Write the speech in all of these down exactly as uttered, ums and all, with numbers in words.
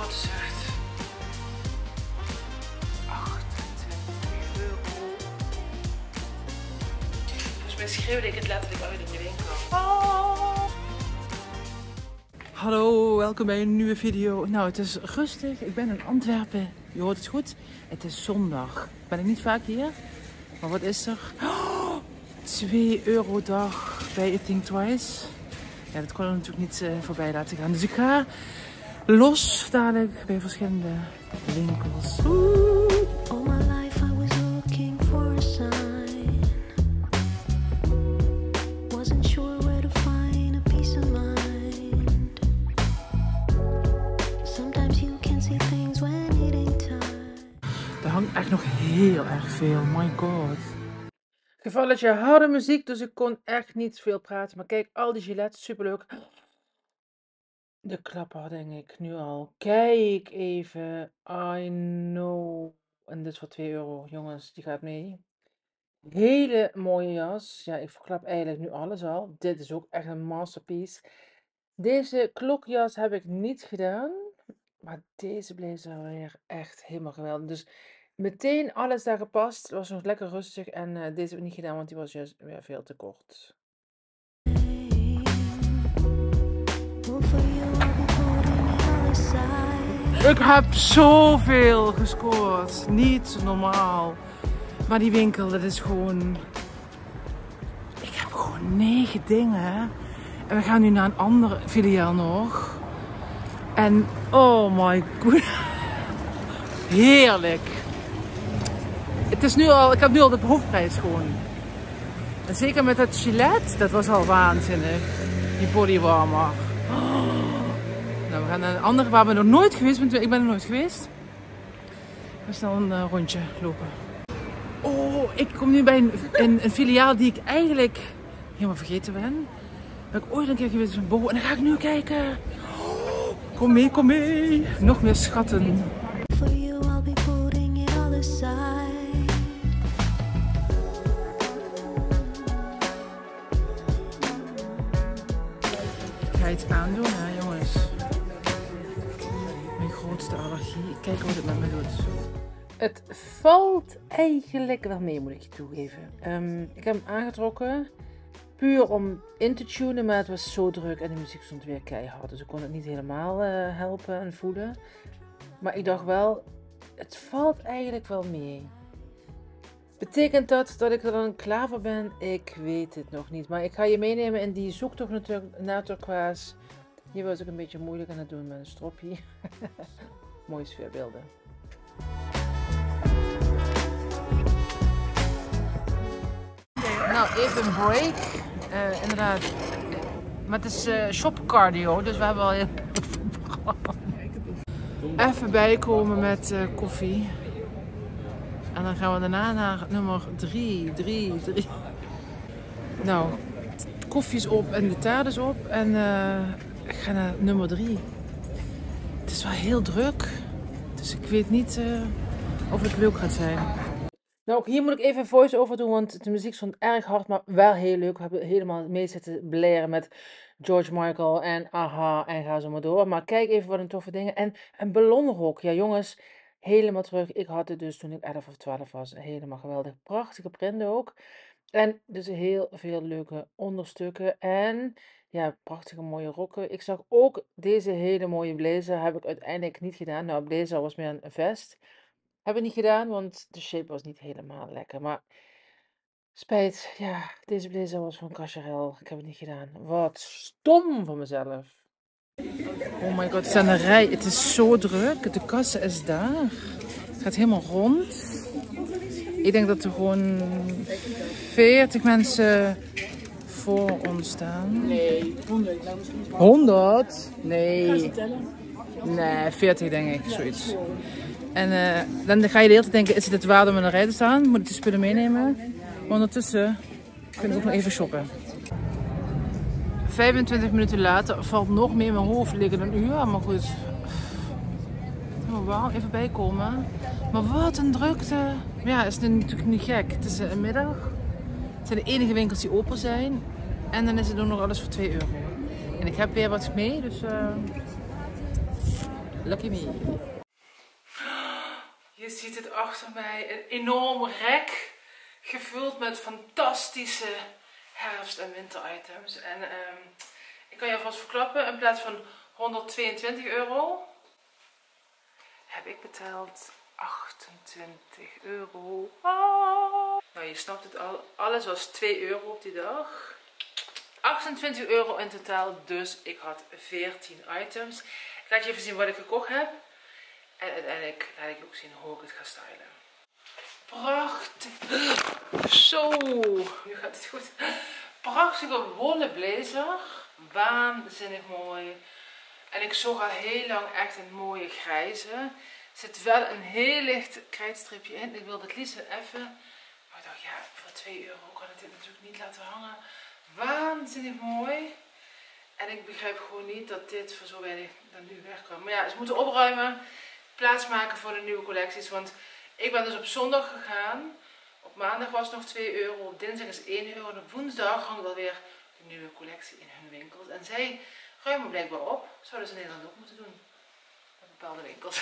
grote zucht. achtentwintig euro. Volgens mij schreeuwde ik het letterlijk uit in de winkel. Oh. Hallo, welkom bij een nieuwe video. Nou, het is rustig. Ik ben in Antwerpen. Je hoort het goed. Het is zondag. Ben ik niet vaak hier. Maar wat is er? Oh, twee euro dag bij I Think Twice. Ja, dat kon er natuurlijk niet uh, voorbij laten gaan. Dus ik ga los dadelijk bij verschillende winkels. All my life I was looking for a sign. Wasn't sure where to find a peace of mind. Sometimes you can see things when it ain't time. Er hangt echt nog heel erg veel. My god. Gevalletje harde muziek, dus ik kon echt niet veel praten. Maar kijk, al die gilets, superleuk. De klapper, denk ik, nu al. Kijk even. I know. En dit is voor twee euro, jongens, die gaat mee. Hele mooie jas. Ja, ik verklap eigenlijk nu alles al. Dit is ook echt een masterpiece. Deze klokjas heb ik niet gedaan. Maar deze blazer weer echt helemaal geweldig. Dus meteen alles daar gepast. Het was nog lekker rustig. En uh, deze heb ik niet gedaan, want die was juist weer veel te kort. Ik heb zoveel gescoord. Niet normaal. Maar die winkel, dat is gewoon... Ik heb gewoon negen dingen. En we gaan nu naar een andere filiaal nog. En oh my god. Heerlijk. Het is nu al, ik heb nu al de hoofdprijs gewoon. En zeker met dat gilet, dat was al waanzinnig. Die bodywarmer. Oh. Nou, we gaan naar een andere waar we nog nooit geweest zijn. Ik ben er nooit geweest. We snel een uh, rondje lopen. Oh, ik kom nu bij een, een, een filiaal die ik eigenlijk helemaal vergeten ben. Ben ik ooit een keer geweest in Bo. En dan ga ik nu kijken. Oh, kom mee, kom mee. Nog meer schatten. Ik ga iets aandoen, hè, jongens. Mijn grootste allergie. Kijk wat het met me doet. Het valt eigenlijk wel mee, moet ik je toegeven. Um, ik heb hem aangetrokken. Puur om in te tunen, maar het was zo druk en de muziek stond weer keihard. Dus ik kon het niet helemaal uh, helpen en voelen. Maar ik dacht wel, het valt eigenlijk wel mee. Betekent dat dat ik er dan klaar voor ben? Ik weet het nog niet. Maar ik ga je meenemen in die zoektocht natuurlijk naar turquoise. Hier was ik een beetje moeilijk aan het doen met een stropje. Mooie sfeerbeelden. Nou, even een break. Uh, inderdaad. Maar het is uh, shop cardio, dus we hebben al heel even bijkomen met uh, koffie. En dan gaan we daarna naar nummer drie, drie, drie. Nou, koffie is op en de taart is op. En uh, ik ga naar nummer drie. Het is wel heel druk. Dus ik weet niet uh, of het leuk gaat zijn. Nou, hier moet ik even een voice-over doen, want de muziek stond erg hard, maar wel heel leuk. We hebben helemaal mee zitten blaren met George Michael en Aha en ga zo maar door. Maar kijk even wat een toffe dingen. En een ballonrok. Ja jongens, helemaal terug. Ik had het dus toen ik elf of twaalf was. Helemaal geweldig. Prachtige print ook. En dus heel veel leuke onderstukken. En ja, prachtige mooie rokken. Ik zag ook deze hele mooie blazer. Heb ik uiteindelijk niet gedaan. Nou, blazer was meer een vest. Heb ik niet gedaan, want de shape was niet helemaal lekker. Maar spijt, ja, deze blazer was van Cacharel. Ik heb het niet gedaan. Wat stom van mezelf. Oh my god, het staat een rij. Het is zo druk. De kassa is daar. Het gaat helemaal rond. Ik denk dat er gewoon veertig mensen voor ons staan. Nee, honderd. honderd? Nee. Nee, veertig denk ik, zoiets. En uh, dan ga je de hele tijd denken, is het het waard om in een rij te staan? Moet ik de spullen meenemen? Maar ondertussen kun ik ook nog even shoppen. vijfentwintig minuten later valt nog meer in mijn hoofd liggen een uur. Maar goed, wauw, even bijkomen. Maar wat een drukte. Ja, is natuurlijk niet gek. Het is een middag. Het zijn de enige winkels die open zijn. En dan is het ook nog alles voor twee euro. En ik heb weer wat mee, dus uh, Lucky me. Je ziet het achter mij, een enorm rek gevuld met fantastische herfst- en winteritems. En um, ik kan je alvast verklappen, in plaats van honderdtweeëntwintig euro heb ik betaald achtentwintig euro. Ah. Nou, je snapt het al, alles was twee euro op die dag. achtentwintig euro in totaal, dus ik had veertien items. Ik laat je even zien wat ik gekocht heb. En uiteindelijk laat ik je ook zien hoe ik het ga stylen. Prachtig. Zo, nu gaat het goed. Prachtige wollen blazer. Waanzinnig mooi. En ik zocht al heel lang echt een mooie grijze. Er zit wel een heel licht krijtstripje in. Ik wilde het liefst even. Maar ik dacht, ja, voor twee euro kan ik dit natuurlijk niet laten hangen. Waanzinnig mooi. En ik begrijp gewoon niet dat dit voor zo weinig dan nu wegkwam. Maar ja, ze moeten opruimen. Plaats maken voor de nieuwe collecties. Want ik ben dus op zondag gegaan. Op maandag was het nog twee euro. Op dinsdag is één euro. En op woensdag hangt alweer de nieuwe collectie in hun winkels. En zij ruimen blijkbaar op. Zouden ze in Nederland ook moeten doen. Op bepaalde winkels.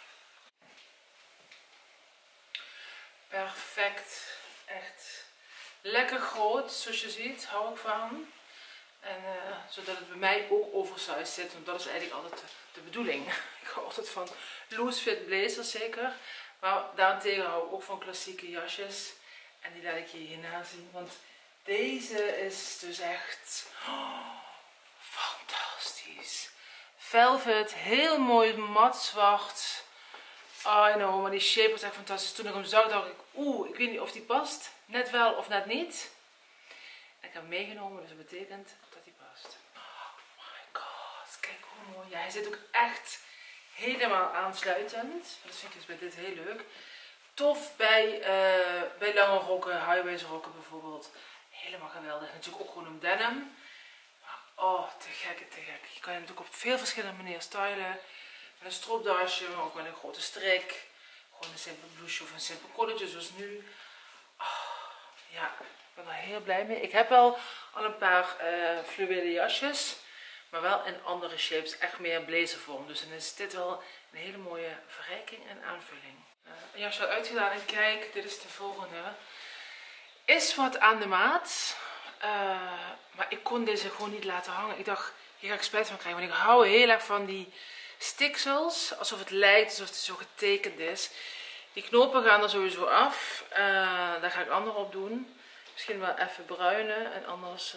Perfect. Echt lekker groot. Zoals je ziet. Hou ik van. En uh, zodat het bij mij ook oversized zit. Want dat is eigenlijk altijd de, de bedoeling. Ik hou altijd van loose fit blazers zeker. Maar daarentegen hou ik ook van klassieke jasjes. En die laat ik je hierna zien. Want deze is dus echt oh, fantastisch. Velvet, heel mooi mat zwart. I know, maar die shape was echt fantastisch. Toen ik hem zag dacht ik, oeh, ik weet niet of die past. Net wel of net niet. En ik heb hem meegenomen, dus dat betekent dat die past. Oh my god, kijk hoe mooi. Ja, hij zit ook echt helemaal aansluitend. Dat vind ik dus bij dit heel leuk. Tof bij, uh, bij lange rokken, high-waist rokken bijvoorbeeld. Helemaal geweldig. Natuurlijk ook gewoon een denim. Maar oh, te gek, te gek. Je kan hem natuurlijk op veel verschillende manieren stylen. Met een stropdasje, maar ook met een grote strik. Gewoon een simpel blouseje of een simpel colletje zoals nu. Oh, ja, ik ben er heel blij mee. Ik heb wel al een paar uh, fluwelen jasjes. Maar wel in andere shapes, echt meer blazervorm. Dus dan is dit wel een hele mooie verrijking en aanvulling. Uh, een jasje al uitgedaan en kijk, dit is de volgende. Is wat aan de maat. Uh, maar ik kon deze gewoon niet laten hangen. Ik dacht, hier ga ik spijt van krijgen. Want ik hou heel erg van die stiksels. Alsof het lijkt, alsof het zo getekend is. Die knopen gaan er sowieso af. Uh, daar ga ik andere op doen. Misschien wel even bruinen. En anders, uh,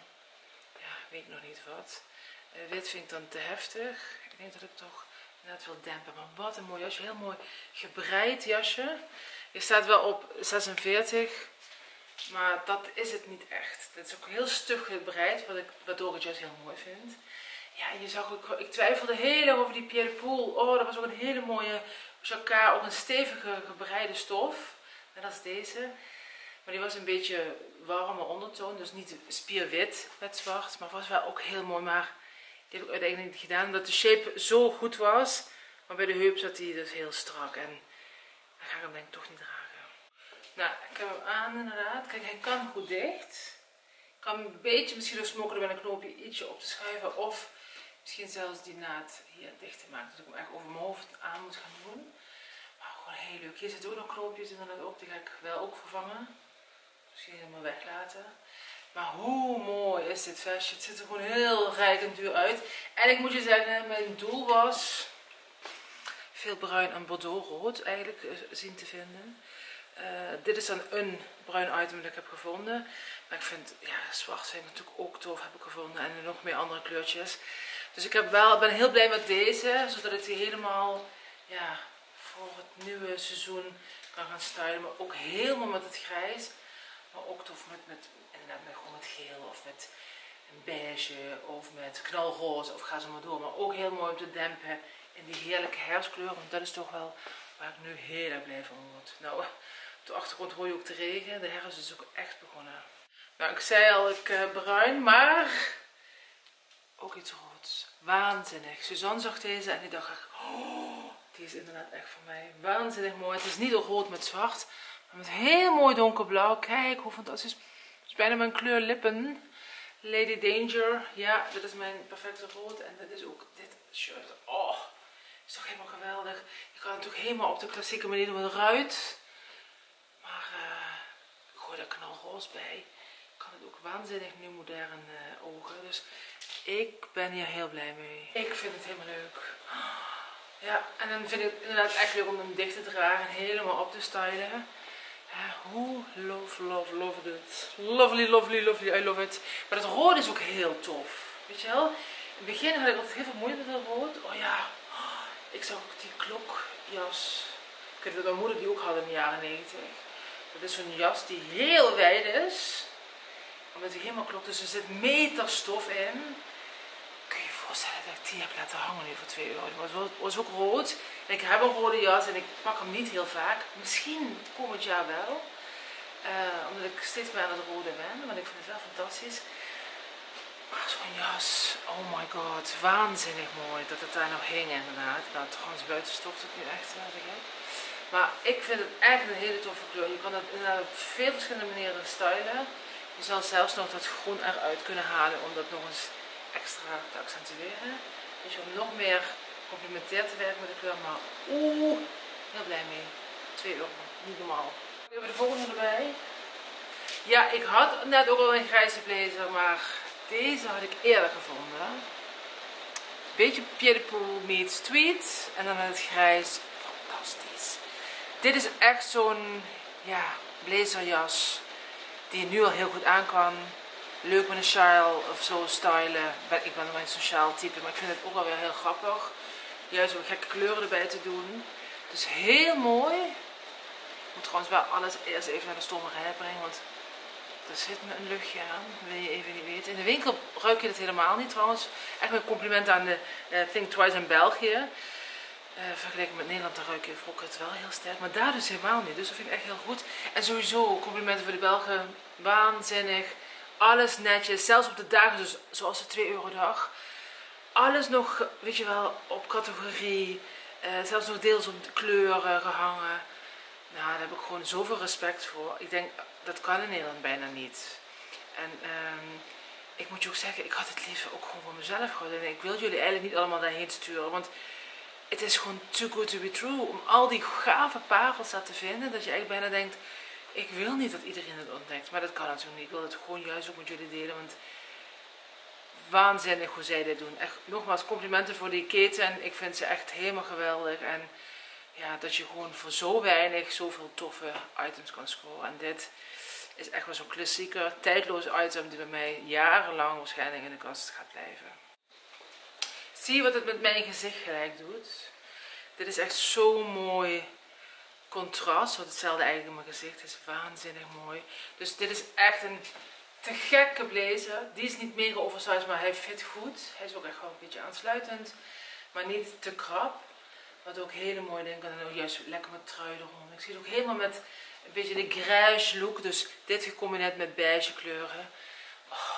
ja, weet ik nog niet wat. Uh, wit vind ik dan te heftig. Ik denk dat ik toch net wil dempen. Maar wat een mooi jasje. Heel mooi gebreid jasje. Je staat wel op zesenveertig. Maar dat is het niet echt. Het is ook heel stug gebreid. Wat ik, waardoor ik het juist heel mooi vind. Ja, je zag ook, ik twijfelde heel erg over die Pierre de Poel. Oh, dat was ook een hele mooie jacquard. Ook een stevige gebreide stof. Net als deze. Maar die was een beetje warme ondertoon. Dus niet spierwit met zwart. Maar was wel ook heel mooi. Maar die heb ik uiteindelijk niet gedaan. Omdat de shape zo goed was. Maar bij de heup zat die dus heel strak. En dan ga ik hem denk ik toch niet dragen. Nou, ik heb hem aan inderdaad. Kijk, hij kan goed dicht. Ik kan een beetje misschien nog smokkelen met een knoopje ietsje op te schuiven. Of misschien zelfs die naad hier dicht te maken. Dat ik hem echt over mijn hoofd aan moet gaan doen. Maar gewoon heel leuk. Hier zitten ook nog knoopjes inderdaad op. Die ga ik wel ook vervangen. Misschien helemaal weglaten. Maar hoe mooi is dit vestje. Het ziet er gewoon heel rijk en duur uit. En ik moet je zeggen, mijn doel was veel bruin en bordeauxrood eigenlijk zien te vinden. Uh, dit is dan een bruin item dat ik heb gevonden. Maar ik vind, ja, zwart vind ik natuurlijk ook tof, heb ik gevonden. En nog meer andere kleurtjes. Dus ik heb wel, ben heel blij met deze. Zodat ik die helemaal, ja, voor het nieuwe seizoen kan gaan stylen. Maar ook helemaal met het grijs. Maar ook tof met, met, inderdaad, met, gewoon met geel of met een beige of met knalroze of ga zo maar door. Maar ook heel mooi om te dempen in die heerlijke herfstkleur. Want dat is toch wel waar ik nu heel erg blij van word. Nou, op de achtergrond hoor je ook de regen. De herfst is ook echt begonnen. Nou, ik zei al, ik uh, bruin, maar ook iets roods. Waanzinnig. Suzanne zag deze en die dacht echt, oh, die is inderdaad echt voor mij. Waanzinnig mooi. Het is niet rood met zwart, maar met heel mooi donkerblauw. Kijk hoe fantastisch. Het is bijna mijn kleur lippen. Lady Danger. Ja, dit is mijn perfecte rood. En dit is ook dit shirt. Oh, is helemaal geweldig. Je kan natuurlijk helemaal op de klassieke manier doen met een ruit. Maar uh, ik gooi er knalroze bij. Ik kan het ook waanzinnig nu modern uh, ogen. Dus ik ben hier heel blij mee. Ik vind het helemaal leuk. Ja, en dan vind ik het inderdaad echt leuk om hem dicht te dragen en helemaal op te stylen. Uh, hoe love, love, love it. Lovely, lovely, lovely, I love it. Maar het rood is ook heel tof. Weet je wel? In het begin had ik altijd heel veel moeite met het rood. Oh ja, ik zag ook die klokjas. Ik weet dat mijn moeder die ook had in de jaren negentig. Dat is zo'n jas die heel wijd is. Omdat die helemaal klopt. Dus er zit meterstof in. Kun je je voorstellen dat ik die heb laten hangen nu voor twee euro. Die was, was ook rood. En ik heb een rode jas en ik pak hem niet heel vaak. Misschien komend jaar wel. Uh, omdat ik steeds meer aan het rode ben. Want ik vind het wel fantastisch. Maar zo'n jas, oh my god, waanzinnig mooi dat het daar nog hing inderdaad. Nou, trouwens buiten stoft het nu echt wel gek. Maar ik vind het echt een hele toffe kleur. Je kan het inderdaad op veel verschillende manieren stylen. Je zal zelfs nog dat groen eruit kunnen halen om dat nog eens extra te accentueren. Dus om nog meer complementair te werken met de kleur. Maar oeh, heel blij mee. twee euro, niet normaal. Even de volgende erbij. Ja, ik had net ook al een grijze blazer, maar deze had ik eerder gevonden. Beetje Pied de Poel meets tweed. En dan het grijs. Fantastisch. Dit is echt zo'n ja, blazerjas die je nu al heel goed aan kan. Leuk met een sjaal of zo stylen. Ik ben nog niet zo'n sjaal type, maar ik vind het ook alweer heel grappig. Juist om gekke kleuren erbij te doen. Dus heel mooi. Ik moet trouwens wel alles eerst even naar de stomerij brengen, want er zit me een luchtje aan, wil je even niet weten. In de winkel ruik je het helemaal niet trouwens. Echt een compliment aan de uh, Think Twice in België. Uh, vergeleken met Nederland, daar ruik je ook het wel heel sterk. Maar daar dus helemaal niet. Dus dat vind ik echt heel goed. En sowieso, complimenten voor de Belgen. Waanzinnig. Alles netjes. Zelfs op de dagen dus, zoals de twee euro dag. Alles nog, weet je wel, op categorie. Uh, zelfs nog deels op de kleuren gehangen. Nou, daar heb ik gewoon zoveel respect voor. Ik denk, dat kan in Nederland bijna niet. En um, ik moet je ook zeggen, ik had het liever ook gewoon voor mezelf gehouden. En ik wil jullie eigenlijk niet allemaal daarheen sturen. Want het is gewoon too good to be true. Om al die gave parels daar te vinden. Dat je eigenlijk bijna denkt, ik wil niet dat iedereen het ontdekt. Maar dat kan natuurlijk niet. Ik wil het gewoon juist ook met jullie delen. Want waanzinnig hoe zij dit doen. Echt, nogmaals, complimenten voor die keten. Ik vind ze echt helemaal geweldig. En ja, dat je gewoon voor zo weinig zoveel toffe items kan scoren. En dit is echt wel zo'n klassieker, tijdloos item die bij mij jarenlang waarschijnlijk in de kast gaat blijven. Zie je wat het met mijn gezicht gelijk doet? Dit is echt zo'n mooi contrast. Want hetzelfde eigenlijk in mijn gezicht is waanzinnig mooi. Dus dit is echt een te gekke blazer. Die is niet mega oversized, maar hij fit goed. Hij is ook echt wel een beetje aansluitend. Maar niet te krap. Wat ook hele mooie dingen kan. En ook juist lekker met trui erom. Ik zie het ook helemaal met een beetje de grijs look. Dus dit gecombineerd met beige kleuren. Oh,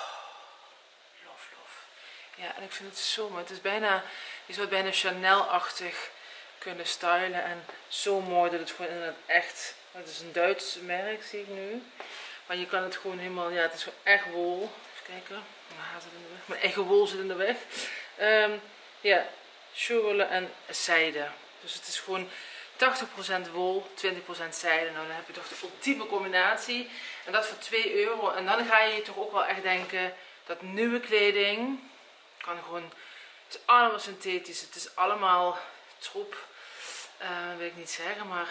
lof, lof. Ja, en ik vind het zo mooi. Het is bijna, je zou het bijna Chanel-achtig kunnen stylen. En zo mooi dat het gewoon inderdaad echt... Het is een Duits merk, zie ik nu. Maar je kan het gewoon helemaal... Ja, het is gewoon echt wol. Even kijken. Mijn haar zit in de weg. Mijn eigen wol zit in de weg. Um, ja, choule en zijde. Dus het is gewoon tachtig procent wol, twintig procent zijde. Nou, dan heb je toch de ultieme combinatie. En dat voor twee euro. En dan ga je toch ook wel echt denken dat nieuwe kleding kan gewoon... Het is allemaal synthetisch. Het is allemaal troep. Uh, wil ik niet zeggen, maar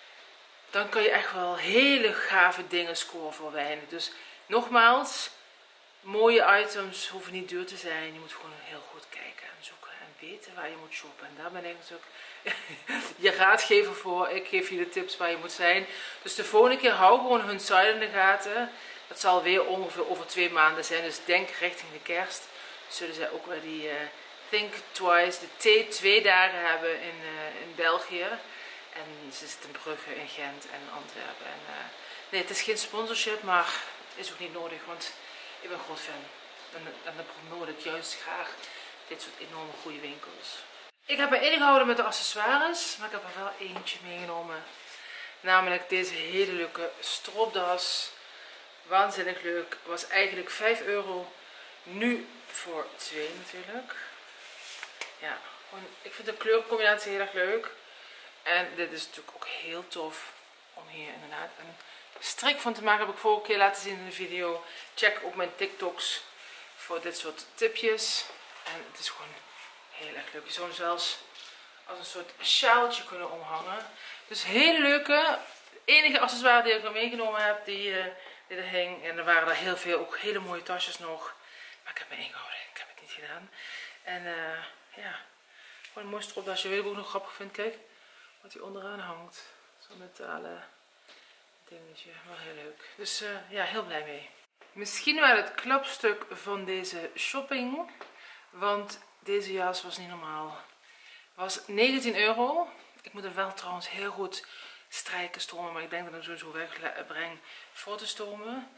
dan kan je echt wel hele gave dingen scoren voor weinig. Dus nogmaals, mooie items hoeven niet duur te zijn. Je moet gewoon heel goed kijken en zoeken en weten waar je moet shoppen. En daar ben ik natuurlijk je raadgever voor. Ik geef je de tips waar je moet zijn. Dus de volgende keer hou gewoon hun site in de gaten. Dat zal weer ongeveer over twee maanden zijn. Dus denk richting de kerst. Zullen zij ook weer die uh, Think Twice, de T twee dagen hebben in, uh, in België. En ze zit in Brugge, in Gent en in Antwerpen. En, uh, nee, het is geen sponsorship, maar is ook niet nodig, want ik ben groot fan. En, en dan promote ik juist graag dit soort enorme goede winkels. Ik heb me ingehouden met de accessoires, maar ik heb er wel eentje meegenomen. Namelijk deze hele leuke stropdas. Waanzinnig leuk. Was eigenlijk vijf euro. Nu voor twee natuurlijk. Ja, Gewoon, ik vind de kleurcombinatie heel erg leuk. En dit is natuurlijk ook heel tof om hier inderdaad een strik van te maken. Heb ik vorige keer laten zien in de video. Check ook mijn TikToks voor dit soort tipjes. En het is gewoon heel erg leuk. Je zou hem zelfs als een soort sjaaltje kunnen omhangen. Dus hele leuke. De enige accessoire die ik er meegenomen heb, die, uh, die er hing. En er waren er heel veel, ook hele mooie tasjes nog. Maar ik heb me ingehouden. Ik heb het niet gedaan. En uh, ja, gewoon een mooi stropdasje. Weet ik ook nog grappig vind, kijk. Wat hier onderaan hangt. Zo'n metalen dingetje. Wel heel leuk. Dus uh, ja, heel blij mee. Misschien wel het klapstuk van deze shopping. Want deze jas was niet normaal. Was negentien euro. Ik moet hem wel trouwens heel goed strijken, stomen. Maar ik denk dat ik hem sowieso wegbreng voor te stomen.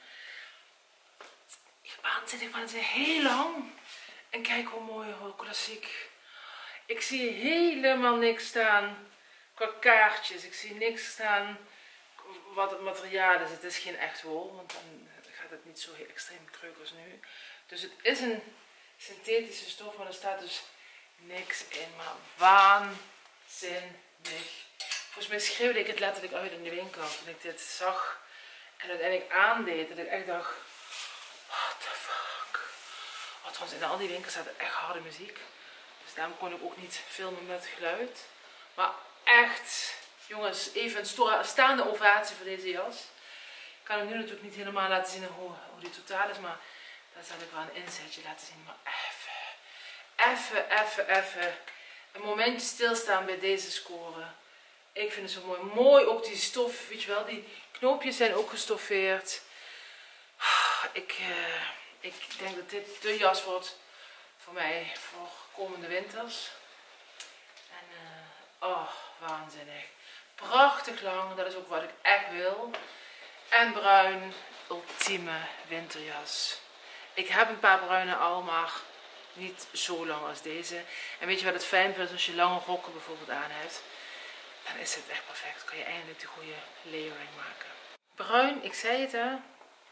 Waanzinnig, waanzinnig. Heel lang. En kijk hoe mooi, hoe klassiek. Ik zie helemaal niks staan qua kaartjes. Ik zie niks staan wat het materiaal is. Het is geen echt wol, want dan gaat het niet zo heel extreem kreuken als nu. Dus het is een synthetische stof, maar er staat dus niks in. Maar waanzinnig. Volgens mij schreeuwde ik het letterlijk uit in de winkel toen ik dit zag en uiteindelijk aandeed. Dat ik echt dacht, what the fuck. Oh, trouwens, in al die winkels staat er echt harde muziek. Dus daarom kon ik ook niet filmen met geluid. Maar echt, jongens, even een staande ovatie voor deze jas. Ik kan hem nu natuurlijk niet helemaal laten zien hoe, hoe die totaal is. Maar daar zal ik wel een inzetje laten zien. Maar even, even, even, even. Een momentje stilstaan bij deze score. Ik vind het zo mooi. Mooi ook die stof, weet je wel. Die knoopjes zijn ook gestoffeerd. Ik, uh, ik denk dat dit de jas wordt voor mij voor komende winters. En uh, oh, waanzinnig. Prachtig lang, dat is ook wat ik echt wil. En bruin, ultieme winterjas. Ik heb een paar bruine al, maar niet zo lang als deze. En weet je wat het fijn is als je lange rokken bijvoorbeeld aan hebt? Dan is het echt perfect. Dan kan je eindelijk de goede layering maken. Bruin, ik zei het hè.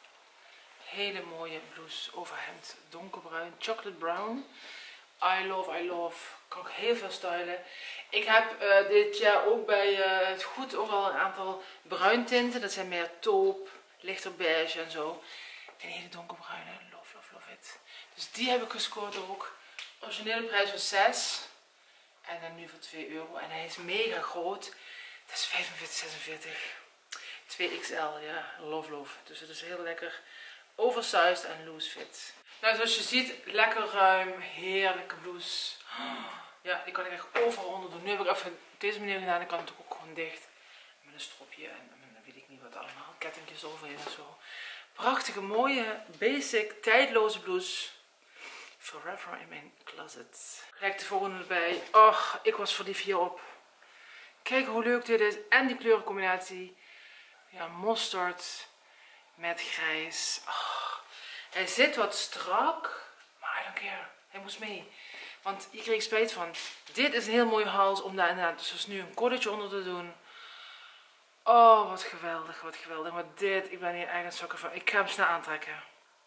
Hele mooie blouse overhemd. Donkerbruin, chocolate brown. I love, I love. Kan ik heel veel stylen. Ik heb uh, dit jaar ook bij uh, het goed ook al een aantal bruintinten. Dat zijn meer taupe, lichter beige en zo. En hele donkerbruine. Love, love, love it. Dus die heb ik gescoord ook. Originele prijs was zes. En dan nu voor twee euro. En hij is mega groot. Dat is vijfenveertig, zesenveertig. twee X L, ja. Love, love. Dus het is heel lekker. Oversized en loose fit. Nou, zoals je ziet, lekker ruim. Heerlijke blouse. Ja, die kan ik echt overal onder doen. Nu heb ik even op deze manier gedaan. Ik kan het ook gewoon dicht. Met een stropje en met, weet ik niet wat allemaal. Kettingjes overheen en zo. Prachtige, mooie, basic, tijdloze blouse. Forever in mijn closet. Gelijk de volgende erbij. Och, ik was verliefd hierop. Kijk hoe leuk dit is. En die kleurencombinatie. Ja, mosterd met grijs. Oh, hij zit wat strak. Maar I don't care. Hij moest mee. Want hier kreeg ik spijt van. Dit is een heel mooie hals om daar inderdaad zoals nu een colletje onder te doen. Oh, wat geweldig, wat geweldig. Maar dit, ik ben hier eigenlijk een zakker van. Ik ga hem snel aantrekken.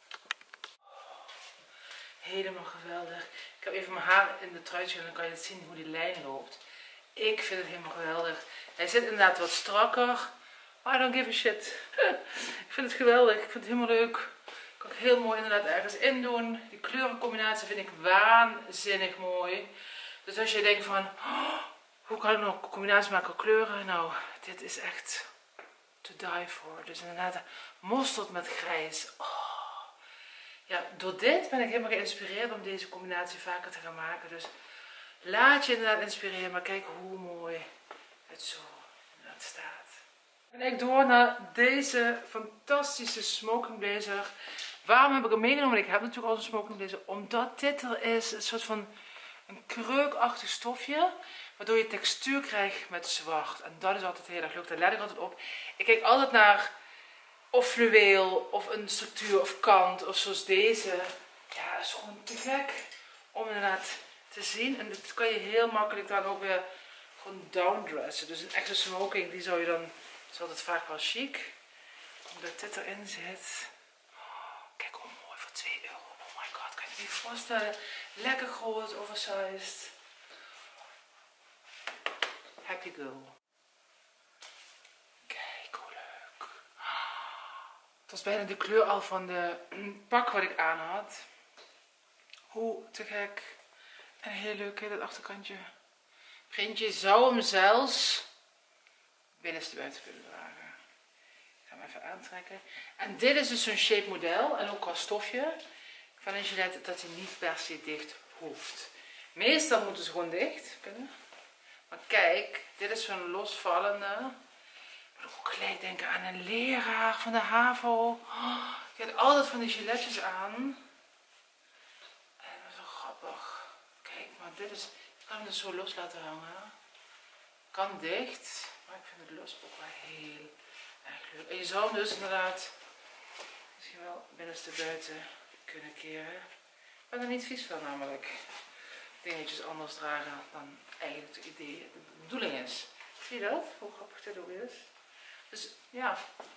Helemaal geweldig. Ik heb even mijn haar in de truitje en dan kan je het zien hoe die lijn loopt. Ik vind het helemaal geweldig. Hij zit inderdaad wat strakker. Maar I don't give a shit. Ik vind het geweldig. Ik vind het helemaal leuk. Kan ik heel mooi inderdaad ergens in doen. Die kleurencombinatie vind ik waanzinnig mooi. Dus als je denkt van, oh, hoe kan ik nog een combinatie maken kleuren? Nou, dit is echt to die for. Dus inderdaad mosterd met grijs. Oh. Ja, door dit ben ik helemaal geïnspireerd om deze combinatie vaker te gaan maken. Dus laat je inderdaad inspireren. Maar kijk hoe mooi het zo inderdaad staat. En ik door naar deze fantastische smoking blazer. Waarom heb ik hem meegenomen? Ik heb natuurlijk al een smoking blazer. Omdat dit er is. Een soort van een kreukachtig stofje. Waardoor je textuur krijgt met zwart. En dat is altijd heel erg leuk. Daar let ik altijd op. Ik kijk altijd naar of fluweel. Of een structuur of kant. Of zoals deze. Ja, dat is gewoon te gek. Om inderdaad te zien. En dat kan je heel makkelijk dan ook weer gewoon downdressen. Dus een echte smoking. Die zou je dan... Dat is altijd vaak wel chic. Omdat dit erin zit. Oh, kijk hoe mooi voor twee euro. Oh my god, kan je je niet voorstellen. Lekker groot, oversized. happy girl. Kijk hoe leuk. Het was bijna de kleur al van de pak wat ik aan had. Hoe te gek. En heel leuk, hè, dat achterkantje. Printje zou hem zelfs binnenste buiten kunnen dragen. Ik ga hem even aantrekken. En dit is dus zo'n shape model. En ook qua stofje van een gilet dat hij niet per se dicht hoeft. Meestal moeten ze gewoon dicht kunnen. Maar kijk, dit is zo'n losvallende. Ik moet ook gelijk denken aan een leraar van de HAVO. Oh, ik had altijd van die giletjes aan. En dat is zo grappig. Kijk, maar dit is... Ik kan hem dus zo los laten hangen. Kan dicht. Maar ik vind het los ook wel heel erg leuk. En je zou hem dus inderdaad misschien wel binnenste buiten kunnen keren. Ik ben er niet vies van namelijk. Dingetjes anders dragen dan eigenlijk het idee, de bedoeling is. Zie je dat? Hoe grappig dit ook is. Dus ja.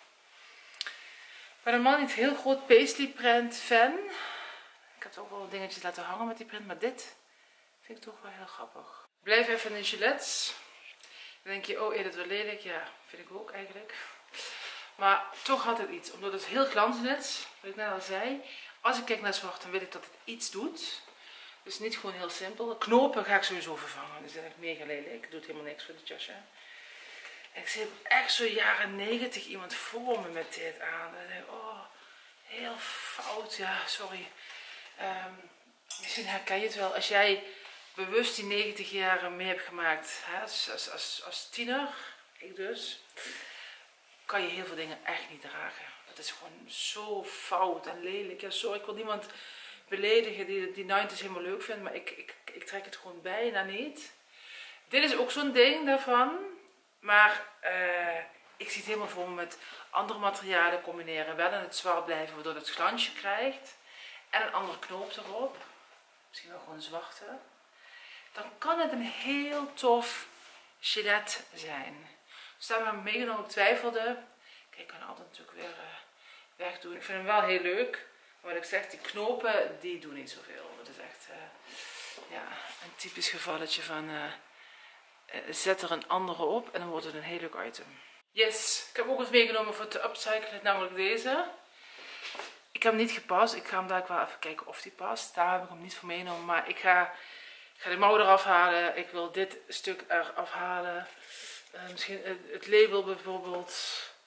Ik ben helemaal niet heel groot paisley print fan. Ik heb ook wel dingetjes laten hangen met die print, maar dit vind ik toch wel heel grappig. Ik blijf even in de gilets. Dan denk je, oh, is dat wel lelijk? Ja, vind ik ook eigenlijk. Maar toch had het iets, omdat het heel glanzend is, wat ik net al zei. Als ik kijk naar zwart, dan weet ik dat het iets doet. Dus niet gewoon heel simpel. De knopen ga ik sowieso vervangen. Dat is eigenlijk mega lelijk. Doet helemaal niks voor dit jasje. En ik zie echt zo jaren negentig iemand voor me met dit aan. En denk ik, oh, heel fout. Ja, sorry. Um, misschien herken je het wel. Als jij bewust die negentig jaren mee hebt gemaakt, hè, als, als, als, als tiener, ik dus, kan je heel veel dingen echt niet dragen. Dat is gewoon zo fout en lelijk. Ja, sorry, ik wil niemand beledigen die die negentig helemaal leuk vindt, maar ik, ik, ik trek het gewoon bijna niet. Dit is ook zo'n ding daarvan, maar uh, ik zie het helemaal voor me met andere materialen combineren. Wel in het zwart blijven, waardoor het glansje krijgt. En een andere knoop erop. Misschien wel gewoon een zwarte. Dan kan het een heel tof gilet zijn. Dus daar heb ik meegenomen, ik twijfelde. Kijk, ik kan het altijd natuurlijk weer uh, wegdoen. Ik vind hem wel heel leuk. Maar wat ik zeg, die knopen, die doen niet zoveel. Dat is echt uh, ja, een typisch gevalletje van uh, uh, zet er een andere op en dan wordt het een heel leuk item. Yes, ik heb ook eens meegenomen voor te upcyclen, namelijk deze. Ik heb hem niet gepast, ik ga hem daar wel even kijken of die past. Daar heb ik hem niet voor meegenomen, maar ik ga, ik ga de mouw eraf halen. Ik wil dit stuk eraf halen. Uh, misschien het, het label bijvoorbeeld.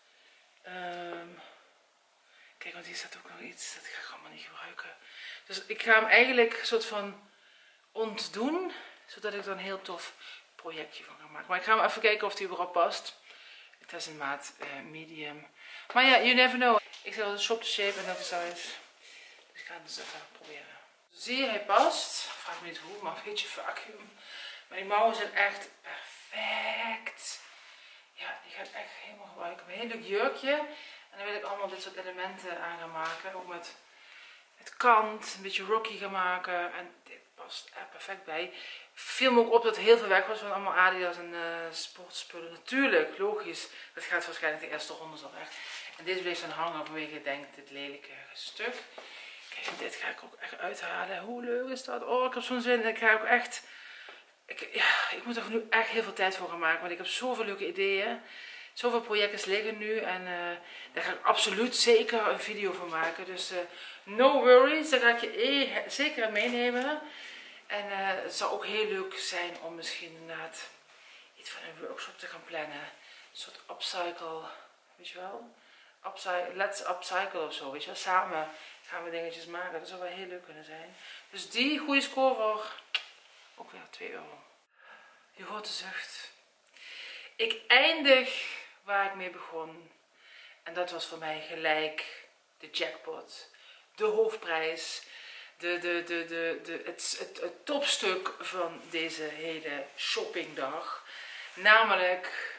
Um, Kijk, want hier staat ook nog iets, dat ga ik allemaal niet gebruiken. Dus ik ga hem eigenlijk een soort van ontdoen, zodat ik er een heel tof projectje van ga maken. Maar ik ga hem even kijken of die erop past. Het is een maat uh, medium. Maar ja, you never know. Ik zeg altijd shop the shape en dat is size. Dus ik ga het dus even proberen. Zie je, hij past. Vraag me niet hoe, maar een beetje vacuüm. Maar die mouwen zijn echt perfect. Ja, die ga ik echt helemaal gebruiken. Een heel leuk jurkje. En dan wil ik allemaal dit soort elementen aan gaan maken. Ook met het kant, een beetje rocky gaan maken. En dit past er perfect bij. Viel me ook op dat heel veel weg was van allemaal Adidas en uh, sportspullen. Natuurlijk, logisch. Dat gaat waarschijnlijk de eerste ronde al weg. En deze bleef dan hangen vanwege, ik denk, dit lelijke stuk. Kijk, en dit ga ik ook echt uithalen. Hoe leuk is dat? Oh, ik heb zo'n zin. Ik ga ook echt... Ik, ja, ik moet er nu echt heel veel tijd voor gaan maken. Want ik heb zoveel leuke ideeën. Zoveel projecten liggen nu en uh, daar ga ik absoluut zeker een video van maken. Dus uh, no worries, daar ga ik je eh, zeker aan meenemen. En uh, het zou ook heel leuk zijn om misschien inderdaad iets van een workshop te gaan plannen. Een soort upcycle, weet je wel? Upcycle, let's upcycle of zo, weet je wel? Samen gaan we dingetjes maken, dat zou wel heel leuk kunnen zijn. Dus die goede score voor ook weer twee euro. Je hoort de zucht. Ik eindig waar ik mee begon. En dat was voor mij gelijk de jackpot. De hoofdprijs. De, de, de, de, de, het, het, het topstuk van deze hele shoppingdag. Namelijk...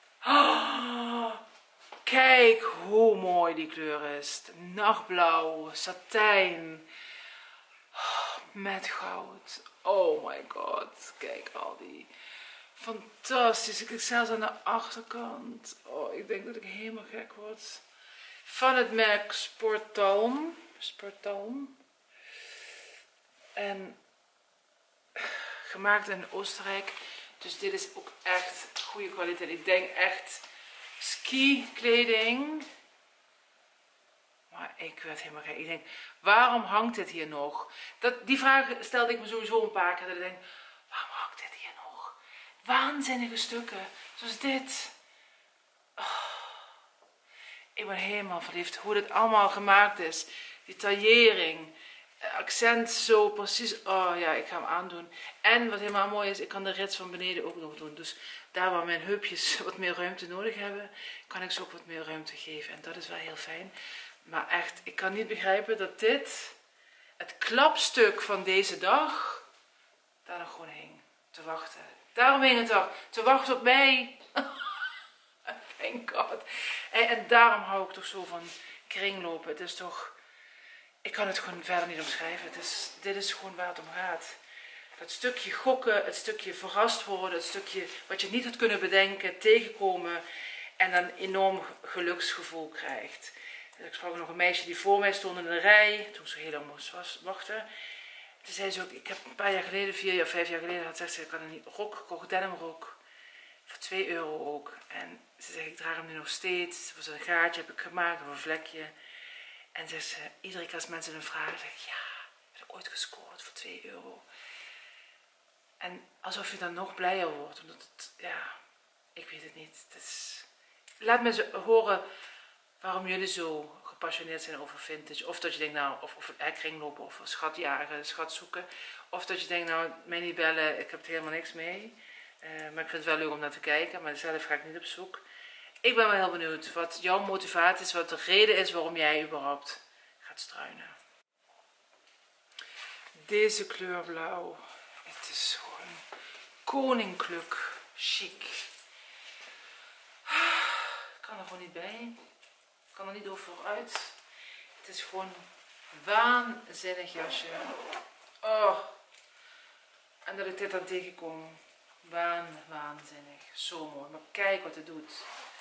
Oh, kijk hoe mooi die kleur is. Nachtblauw, satijn. Oh, met goud. Oh my god. Kijk al die... Fantastisch. Ik kijk zelfs aan de achterkant. Oh, ik denk dat ik helemaal gek word. Van het merk Sportalm. Sportalm. En gemaakt in Oostenrijk. Dus dit is ook echt goede kwaliteit. Ik denk echt ski kleding. Maar ik werd helemaal gek. Ik denk, waarom hangt dit hier nog? Dat, die vraag stelde ik me sowieso een paar keer. Dat ik denk, waarom hangt dit hier nog? Waanzinnige stukken. Zoals dit. Oh. Ik ben helemaal verliefd. Hoe dit allemaal gemaakt is. Die taillering. Accent zo precies. Oh ja, ik ga hem aandoen. En wat helemaal mooi is, ik kan de rits van beneden ook nog doen. Dus daar waar mijn heupjes wat meer ruimte nodig hebben, kan ik ze ook wat meer ruimte geven. En dat is wel heel fijn. Maar echt, ik kan niet begrijpen dat dit, het klapstuk van deze dag, daar nog gewoon hing. Te wachten. Daarom hing het er. Te wachten op mij. Thank God. En, en daarom hou ik toch zo van kringlopen. Het is toch... Ik kan het gewoon verder niet omschrijven. Het is, dit is gewoon waar het om gaat. Dat stukje gokken, het stukje verrast worden, het stukje wat je niet had kunnen bedenken, tegenkomen en dan een enorm geluksgevoel krijgt. Ik sprak nog een meisje die voor mij stond in de rij, toen ze heel lang moest wachten. Toen zei ze ook, ik heb een paar jaar geleden, vier of vijf jaar geleden, had ze, ik had een rok gekocht, denimrok, voor twee euro ook. En ze zegt, ik draag hem nu nog steeds, er was een gaatje, heb ik gemaakt, of een vlekje. En zegt ze, iedere keer als mensen een vragen, zeg ik, ja, heb ik ooit gescoord voor twee euro. En alsof je dan nog blijer wordt, omdat het, ja, ik weet het niet. Het is... Laat me horen waarom jullie zo gepassioneerd zijn over vintage. Of dat je denkt, nou, of, of kringlopen, of schatjagen, schat zoeken. Of dat je denkt, nou, mij niet bellen, ik heb er helemaal niks mee. Uh, maar ik vind het wel leuk om naar te kijken, maar zelf ga ik niet op zoek. Ik ben wel heel benieuwd wat jouw motivatie is, wat de reden is waarom jij überhaupt gaat struinen. Deze kleur blauw, het is gewoon koninklijk chic. Ik kan er gewoon niet bij. Ik kan er niet over vooruit. Het is gewoon een waanzinnig jasje. Oh. En dat ik dit aan tegenkom. Waan, waanzinnig. Zo mooi. Maar kijk wat het doet.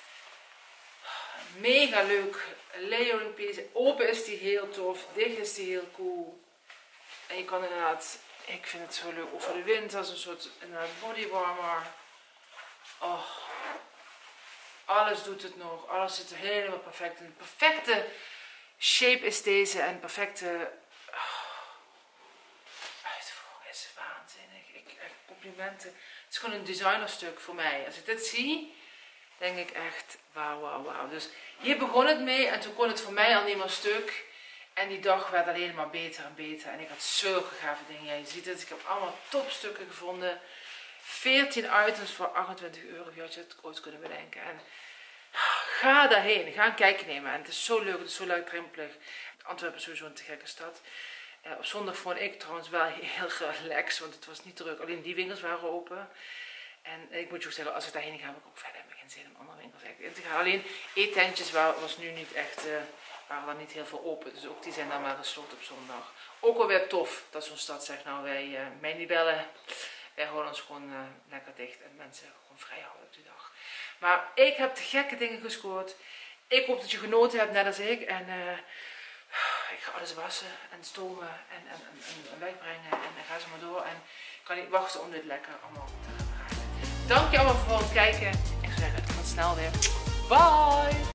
Mega leuk. Layering piece. Open is die heel tof. Dicht is die heel cool. En je kan inderdaad, ik vind het zo leuk, ook voor de winter, als een soort inderdaad bodywarmer. Oh. Alles doet het nog. Alles zit er helemaal perfect in. De perfecte shape is deze. En perfecte oh, uitvoering is waanzinnig. Ik, echt complimenten. Het is gewoon een designerstuk voor mij. Als ik dit zie, denk ik echt wauw, wauw, wauw. Dus hier begon het mee en toen kon het voor mij al niet meer stuk. En die dag werd alleen maar beter en beter. En ik had zulke gave dingen. Ja, je ziet het, ik heb allemaal topstukken gevonden. veertien items voor achtentwintig euro. Je had je het ooit kunnen bedenken. En ga daarheen. Ga een kijkje nemen. En het is zo leuk. Het is zo laagdrempelig. Antwerpen is sowieso een te gekke stad. Uh, op zondag vond ik trouwens wel heel relaxed. Want het was niet druk. Alleen die winkels waren open. En ik moet je ook zeggen, als ik daarheen ga, heb ik ook verder geen zin om andere winkels in te gaan. Alleen eetentjes was nu niet echt... Uh, waren er niet heel veel open. Dus ook die zijn dan maar gesloten op zondag. Ook wel weer tof dat zo'n stad zegt, nou wij uh, mij niet bellen. Wij houden ons gewoon uh, lekker dicht en mensen gewoon vrij houden op die dag. Maar ik heb de gekke dingen gescoord. Ik hoop dat je genoten hebt, net als ik. En uh, ik ga alles wassen en stomen en, en, en, en wegbrengen. En dan ga ze maar door. En ik kan niet wachten om dit lekker allemaal te gaan dragen. Dank je allemaal voor het kijken. Ik zou zeggen, tot snel weer. Bye!